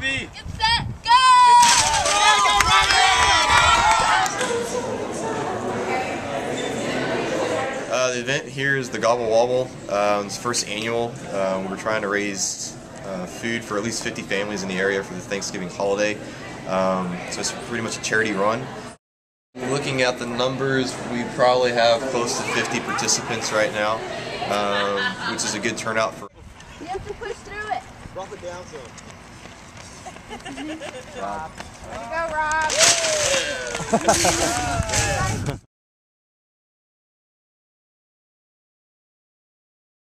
Robbie! Get set, go! The event here is the Gobble Wobble. It's first annual. We're trying to raise food for at least 50 families in the area for the Thanksgiving holiday. So it's pretty much a charity run. Looking at the numbers, we probably have close to 50 participants right now, which is a good turnout for. You have to push through it. Drop it down some. Rob. Way to go, Rob.